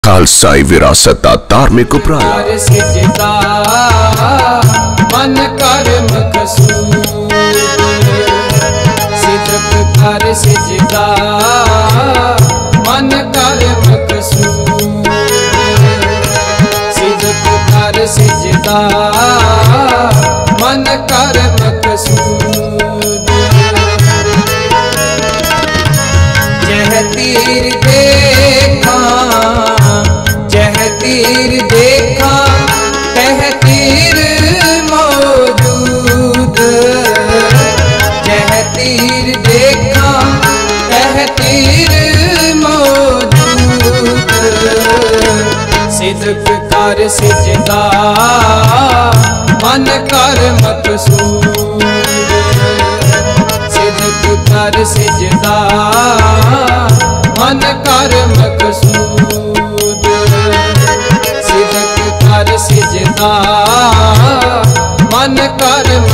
खालसाई विरासत दा धार्मिक उपराला मन कर मकसूद सिद्क कर सिजदा मन कर मकसूद सिद्क कर सिजदा मन कर मकसूद जह तीर देखा तह तीर मौजूद जह तीर देखा तह तीर मौजूद सिद्क कर सिजदा मन कर मकसूद सिद्क कर सिजदा मन कर मकसूद सिजदा मन कर